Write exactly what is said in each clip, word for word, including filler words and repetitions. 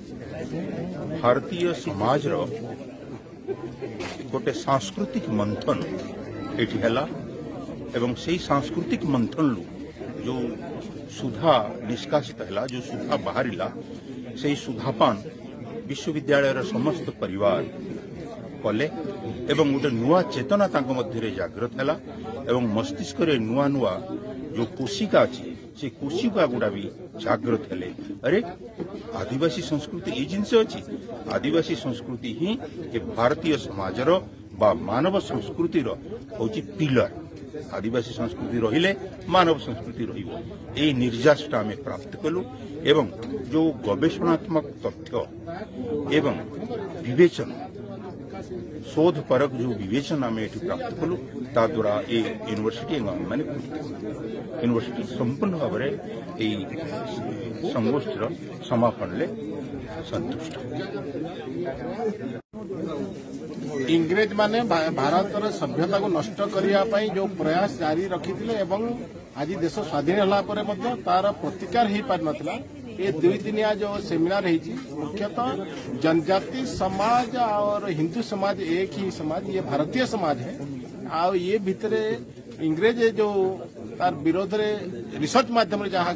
भारतीय समाज रो गोटे सांस्कृतिक मंथन एठी हला एवं से सांस्कृतिक मंथन लु जो सुधा निष्कासित हला जो सुधा बाहरिला से सुधापान विश्वविद्यालय समस्त परिवार कले एवं गोटे नुआ चेतना तांको मध्य जागृत हला एवं मस्तिष्क रे नुआ नुआ जो कोशिका अच्छी से कोशिका गुड़ा भी जागृत हेले अरे आदिवासी संस्कृति ये जिनसे अच्छी आदिवासी संस्कृति ही ये भारतीय समाजर बा मानव संस्कृतिर होची पिलर आदिवासी संस्कृति रहिले मानव संस्कृति रहिबो ए निर्यासटा आमे प्राप्त कलु एवं जो गवेषणात्मक तथ्य एवं विवेचन शोध परक जो विवेचन आम ये प्राप्त कलु ता द्वारा ये यूनिवर्सिटी माने यूनिवर्सिटी संपूर्ण भाव में संगोष्ठीर समापन ले संतुष्ट। इंग्रेज माने भारतर सभ्यता को नष्ट करने जो प्रयास जारी रखी आज देश स्वाधीन होगा तार प्रतिकार हो पार नथिला। ये दुई दिनिया जो सेमिनार है मुख्यतः जनजाति समाज और हिंदू समाज एक ही समाज ये भारतीय समाज है आ ये भितर इंग्रेज जो तार विरोध रे रिसर्च माध्यम जहाँ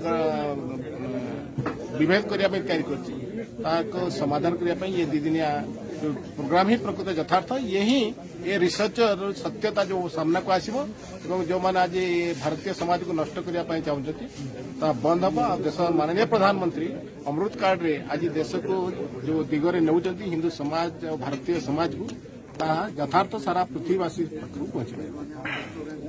विभेद करने कार्य समाधान करने ये दी दिनिया प्रोग्राम ही प्रकृत यथार्थ यही ये रिसर्च सत्यता जो सामना को आसो जो मैंने आज भारतीय समाज को नष्ट करने चाहते बंद हम आ देश माननीय प्रधानमंत्री अमृत कार्ड रे आज देश को जो दिगरे नौचंती हिंदू समाज और भारतीय समाज को यथार्थ सारा पृथ्वीवासी पाखु पहुंचे।